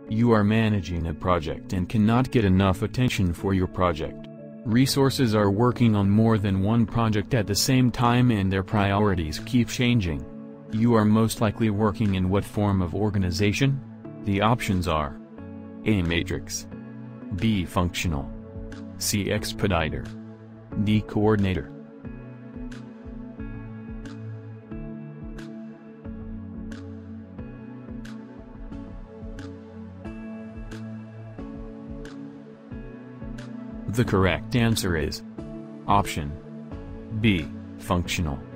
You are managing a project and cannot get enough attention for your project. Resources are working on more than one project at the same time and their priorities keep changing. You are most likely working in what form of organization? The options are A. Matrix, B. Functional, C. Expediter, D. Coordinator. The correct answer is option B. Functional.